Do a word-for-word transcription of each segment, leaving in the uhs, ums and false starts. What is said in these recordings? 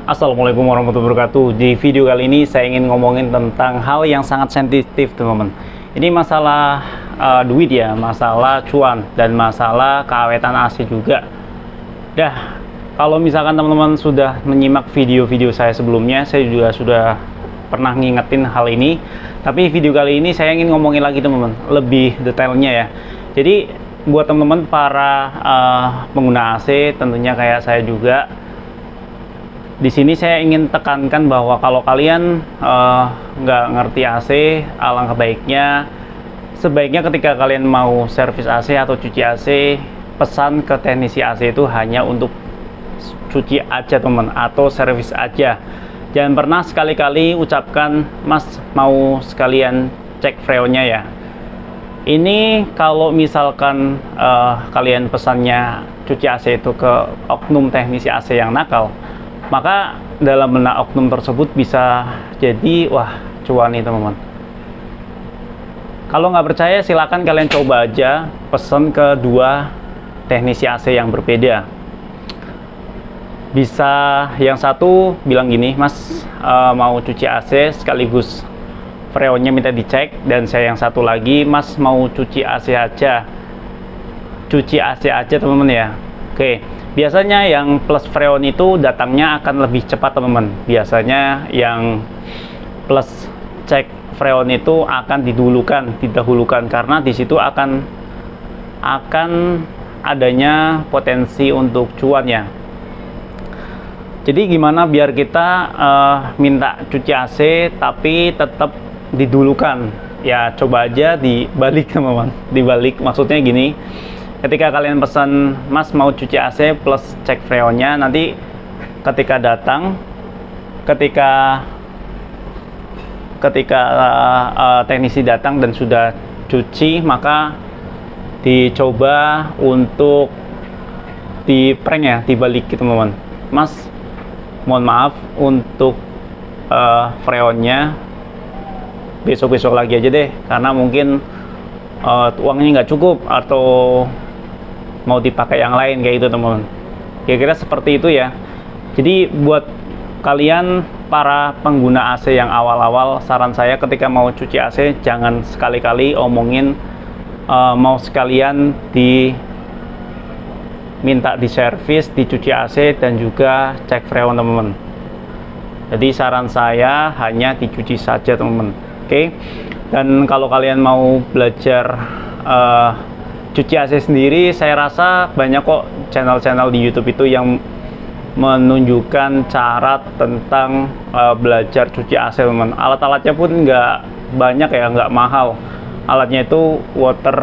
Assalamualaikum warahmatullahi wabarakatuh. Di video kali ini saya ingin ngomongin tentang hal yang sangat sensitif, teman-teman. Ini masalah uh, duit ya, masalah cuan, dan masalah keawetan A C juga. Dah, kalau misalkan teman-teman sudah menyimak video-video saya sebelumnya, saya juga sudah pernah ngingetin hal ini. Tapi video kali ini saya ingin ngomongin lagi, teman-teman, lebih detailnya ya. Jadi buat teman-teman para uh, pengguna A C, tentunya kayak saya juga, di sini saya ingin tekankan bahwa kalau kalian nggak uh, ngerti A C, alangkah baiknya sebaiknya ketika kalian mau servis A C atau cuci A C, pesan ke teknisi A C itu hanya untuk cuci aja, teman, atau servis aja. Jangan pernah sekali-kali ucapkan, "Mas, mau sekalian cek freonnya ya." Ini kalau misalkan uh, kalian pesannya cuci A C itu ke oknum teknisi A C yang nakal, maka dalam benak oknum tersebut bisa jadi wah cuan nih, teman-teman. Kalau nggak percaya, silakan kalian coba aja pesan ke dua teknisi A C yang berbeda. Bisa yang satu bilang gini, "Mas, uh, mau cuci A C sekaligus freonnya minta dicek," dan saya yang satu lagi, "Mas, mau cuci A C aja." Cuci A C aja, teman-teman ya. Oke, biasanya yang plus freon itu datangnya akan lebih cepat, teman-teman. Biasanya yang plus cek freon itu akan didulukan, didahulukan, karena di situ akan akan adanya potensi untuk cuan ya. Jadi gimana biar kita uh, minta cuci A C tapi tetap didulukan? Ya coba aja dibalik, teman-teman. Dibalik maksudnya gini. Ketika kalian pesan, "Mas, mau cuci A C plus cek freonnya," nanti ketika datang, ketika ketika uh, uh, teknisi datang dan sudah cuci, maka dicoba untuk di prank ya, dibalik gitu, teman-teman. "Mas, mohon maaf untuk uh, freonnya besok-besok lagi aja deh, karena mungkin uh, uangnya nggak cukup atau mau dipakai yang lain," kayak gitu, teman-teman. Kira-kira seperti itu ya. Jadi buat kalian para pengguna A C yang awal-awal, saran saya ketika mau cuci A C jangan sekali-kali omongin uh, mau sekalian di minta diservis, dicuci A C, dan juga cek freon, teman-teman. Jadi saran saya hanya dicuci saja, teman-teman. Oke. Dan kalau kalian mau belajar uh, cuci A C sendiri, saya rasa banyak kok channel-channel di YouTube itu yang menunjukkan cara tentang uh, belajar cuci A C, teman-teman. Alat-alatnya pun nggak banyak ya, nggak mahal. Alatnya itu water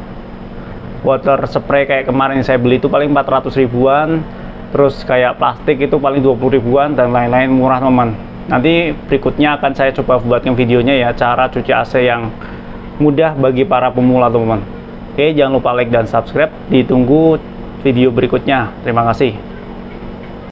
water spray kayak kemarin saya beli itu paling empat ratus ribuan, terus kayak plastik itu paling dua puluh ribuan, dan lain-lain, murah, teman. Nanti berikutnya akan saya coba buatkan videonya ya, cara cuci A C yang mudah bagi para pemula, teman-teman. Oke, jangan lupa like dan subscribe. Ditunggu video berikutnya. Terima kasih.